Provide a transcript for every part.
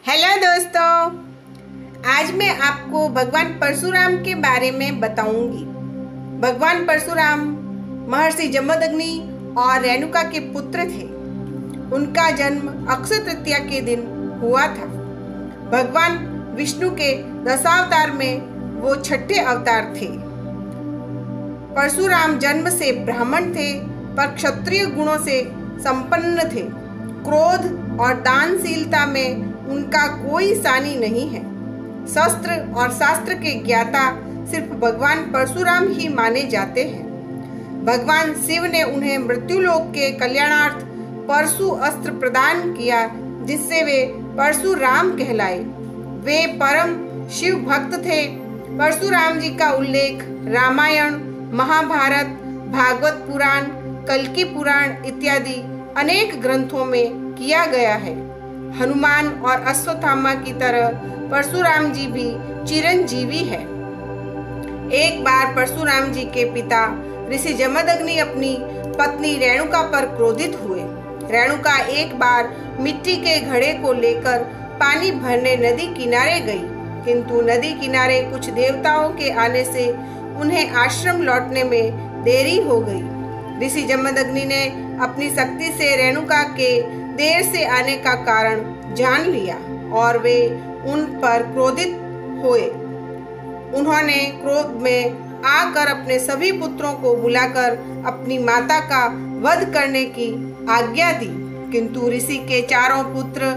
Hello दोस्तों, आज मैं आपको भगवान परशुराम के बारे में बताऊंगी। भगवान परशुराम महर्षि जमदग्नि और रेणुका के पुत्र थे। उनका जन्म अक्षय तृतीया के दिन हुआ था। भगवान विष्णु के दशावतार में वो छठे अवतार थे। परशुराम जन्म से ब्राह्मण थे, पर क्षत्रिय गुणों से संपन्न थे। क्रोध और दानशीलता में उनका कोई सानी नहीं है। शस्त्र और शास्त्र के ज्ञाता सिर्फ भगवान परशुराम ही माने जाते हैं। भगवान शिव ने उन्हें मृत्युलोक के कल्याणार्थ परशु अस्त्र प्रदान किया, जिससे वे परशुराम कहलाए। वे परम शिव भक्त थे। परशुराम जी का उल्लेख रामायण, महाभारत, भागवत पुराण, कल्कि पुराण इत्यादि अनेक ग्रंथों में किया गया है। हनुमान और अश्वत्थामा की तरह परशुराम जी भी चिरंजीवी है। एक बार परशुराम जी के पिता ऋषि जमदग्नि अपनी पत्नी रेणुका पर क्रोधित हुए। रेणुका एक बार मिट्टी के घड़े को लेकर पानी भरने नदी किनारे गई, किंतु नदी किनारे कुछ देवताओं के आने से उन्हें आश्रम लौटने में देरी हो गई। ऋषि जमदग्नि ने अपनी शक्ति से रेणुका के देर से आने का कारण जान लिया और वे उन पर क्रोधित हुए। उन्होंने क्रोध में आकर अपने सभी पुत्रों को बुलाकर अपनी माता का वध करने की आज्ञा दी, किंतु ऋषि के चारों पुत्र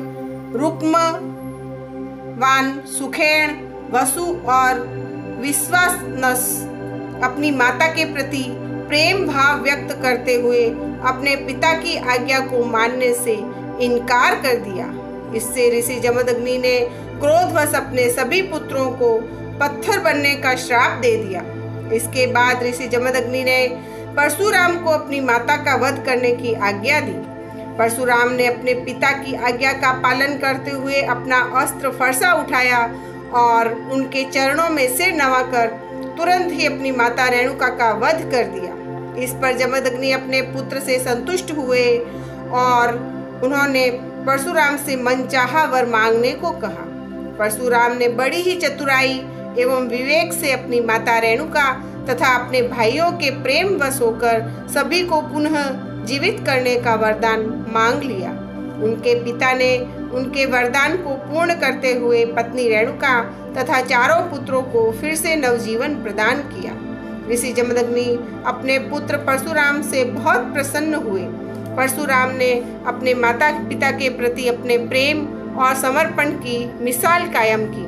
रुक्मवान, सुखेण, वसु और विश्वासनस अपनी माता के प्रति प्रेम भाव व्यक्त करते हुए अपने पिता की आज्ञा को मानने से इनकार कर दिया। इससे ऋषि जमदग्नि ने क्रोधवश अपने सभी पुत्रों को पत्थर बनने का श्राप दे दिया। इसके बाद ऋषि जमदग्नि ने परशुराम को अपनी माता का वध करने की आज्ञा दी। परशुराम ने अपने पिता की आज्ञा का पालन करते हुए अपना अस्त्र फरसा उठाया और उनके चरणों में सिर नवाकर तुरंत ही अपनी माता रेणुका का वध कर दिया। इस पर जमदग्नि अपने पुत्र से संतुष्ट हुए और उन्होंने परशुराम से मनचाहा वर मांगने को कहा। परशुराम ने बड़ी ही चतुराई एवं विवेक से अपनी माता रेणुका तथा अपने भाइयों के प्रेम वश होकर सभी को पुनः जीवित करने का वरदान मांग लिया। उनके पिता ने उनके वरदान को पूर्ण करते हुए पत्नी रेणुका तथा चारों पुत्रों को फिर से नवजीवन प्रदान किया। ऋषि जमदग्नि अपने पुत्र परशुराम से बहुत प्रसन्न हुए। परशुराम ने अपने माता पिता के प्रति अपने प्रेम और समर्पण की मिसाल कायम की।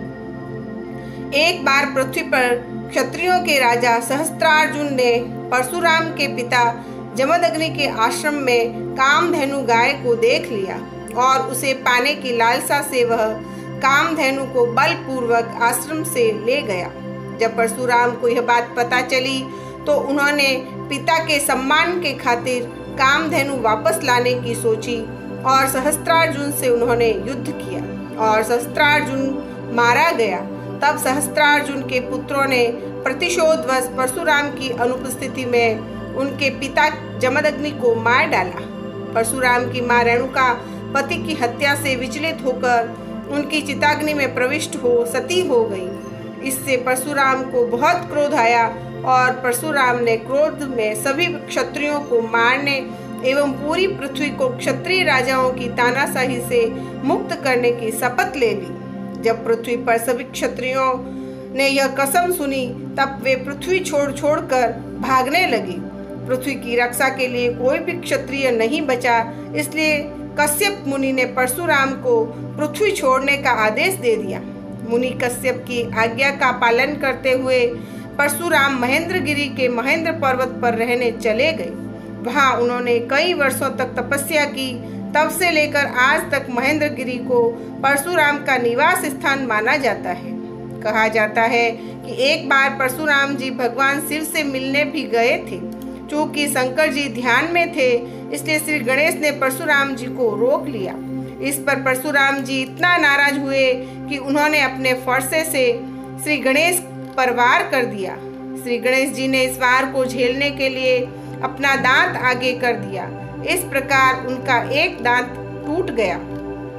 एक बार पृथ्वी पर क्षत्रियों के राजा सहस्त्रार्जुन ने परशुराम के पिता जमदग्नि के आश्रम में कामधेनु गाय को देख लिया और उसे पाने की लालसा से वह कामधेनु को बलपूर्वक आश्रम से ले गया। जब परशुराम को यह बात पता चली तो उन्होंने पिता के सम्मान के खातिर कामधेनु वापस लाने की सोची और सहस्त्रार्जुन से उन्होंने युद्ध किया और सहस्त्रार्जुन मारा गया। तब सहस्त्रार्जुन के पुत्रों ने प्रतिशोधवश परशुराम की अनुपस्थिति में उनके पिता जमदग्नि को मार डाला। परशुराम की मां रेणुका पति की हत्या से विचलित होकर उनकी चिताग्नि में प्रविष्ट हो सती हो गई। इससे परशुराम को बहुत क्रोध आया और परशुराम ने क्रोध में सभी क्षत्रियों को मारने एवं पूरी पृथ्वी को क्षत्रिय राजाओं की तानाशाही से मुक्त करने की शपथ ले ली। जब पृथ्वी पर सभी क्षत्रियों ने यह कसम सुनी, तब वे पृथ्वी छोड़ कर भागने लगे। पृथ्वी की रक्षा के लिए कोई भी क्षत्रिय नहीं बचा, इसलिए कश्यप मुनि ने परशुराम को पृथ्वी छोड़ने का आदेश दे दिया। मुनि कश्यप की आज्ञा का पालन करते हुए परशुराम महेंद्रगिरी के महेंद्र पर्वत पर रहने चले गए। वहां उन्होंने कई वर्षों तक तपस्या की। तब से लेकर आज तक महेंद्रगिरी को परशुराम का निवास स्थान माना जाता है। कहा जाता है कि एक बार परशुराम जी भगवान शिव से मिलने भी गए थे। चूंकि शंकर जी ध्यान में थे, इसलिए श्री गणेश ने परशुराम जी को रोक लिया। इस पर परशुराम जी इतना नाराज हुए कि उन्होंने अपने फरसे से श्री गणेश पर वार कर दिया। श्री गणेश जी ने इस वार को झेलने के लिए अपना दांत आगे कर दिया। इस प्रकार उनका एक दांत टूट गया।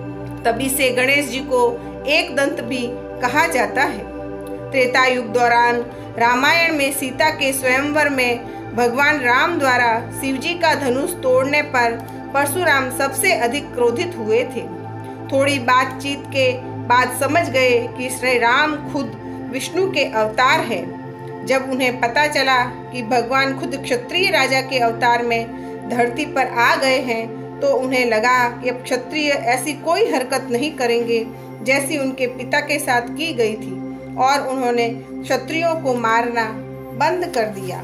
तभी से गणेश जी को एक दंत भी कहा जाता है। त्रेता युग दौरान रामायण में सीता के स्वयंवर में भगवान राम द्वारा शिवजी का धनुष तोड़ने पर परशुराम सबसे अधिक क्रोधित हुए थे। थोड़ी बातचीत के बाद समझ गए कि श्री राम खुद विष्णु के अवतार है। जब उन्हें पता चला कि भगवान खुद क्षत्रिय राजा के अवतार में धरती पर आ गए हैं, तो उन्हें लगा कि अब क्षत्रिय ऐसी कोई हरकत नहीं करेंगे जैसी उनके पिता के साथ की गई थी, और उन्होंने क्षत्रियों को मारना बंद कर दिया।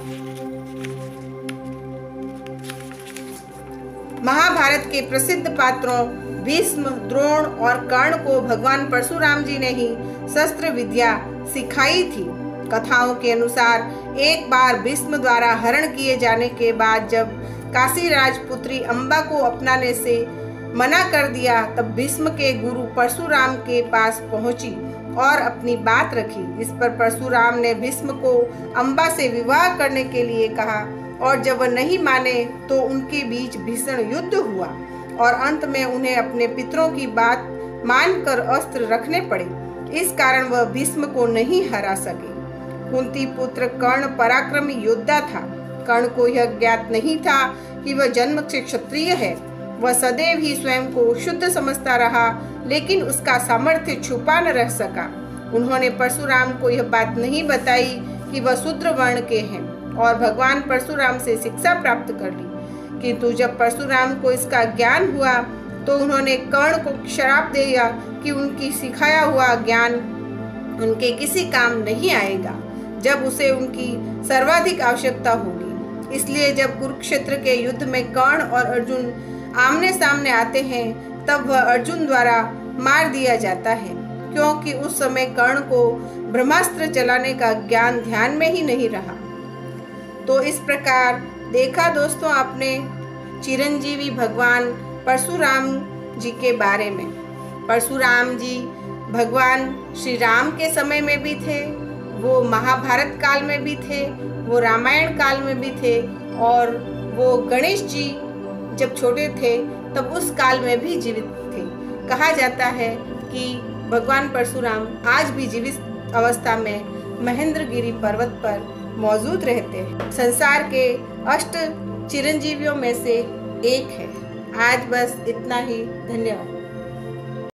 महाभारत के प्रसिद्ध पात्रों भीष्म, द्रोण और कर्ण को भगवान परशुराम जी ने ही शस्त्र विद्या सिखाई थी। कथाओं के अनुसार एक बार भीष्म द्वारा हरण किए जाने के बाद जब काशी राजपुत्री अम्बा को अपनाने से मना कर दिया, तब भीष्म के गुरु परशुराम के पास पहुंची और अपनी बात रखी। इस पर परशुराम ने भीष्म को अम्बा से विवाह करने के लिए कहा, और जब वह नहीं माने तो उनके बीच भीषण युद्ध हुआ और अंत में उन्हें अपने पितरों की बात मानकर अस्त्र रखने पड़े। इस कारण वह भीष्म को नहीं हरा सके। कुंती पुत्र कर्ण पराक्रमी योद्धा था। कर्ण को यह ज्ञात नहीं था कि वह जन्म से क्षत्रिय है। वह सदैव ही स्वयं को शुद्ध समझता रहा, लेकिन उसका सामर्थ्य छुपा न रह सका। उन्होंने परशुराम को यह बात नहीं बताई कि वह शूद्र वर्ण के हैं, और भगवान परशुराम से शिक्षा प्राप्त कर ली। किंतु जब परशुराम को इसका ज्ञान हुआ तो उन्होंने कर्ण को श्राप दिया कि उनकी सिखाया हुआ ज्ञान उनके किसी काम नहीं आएगा, जब उसे उनकी सर्वाधिक आवश्यकता होगी। इसलिए जब कुरुक्षेत्र के युद्ध में कर्ण और अर्जुन आमने सामने आते हैं, तब वह अर्जुन द्वारा मार दिया जाता है, क्योंकि उस समय कर्ण को ब्रह्मास्त्र चलाने का ज्ञान ध्यान में ही नहीं रहा। तो इस प्रकार देखा दोस्तों आपने चिरंजीवी भगवान परशुराम जी के बारे में। परशुराम जी भगवान श्री राम के समय में भी थे, वो महाभारत काल में भी थे, वो रामायण काल में भी थे, और वो गणेश जी जब छोटे थे तब उस काल में भी जीवित थे। कहा जाता है कि भगवान परशुराम आज भी जीवित अवस्था में महेंद्रगिरी पर्वत पर मौजूद रहते हैं। संसार के 8 चिरंजीवियों में से एक है। आज बस इतना ही। धन्यवाद।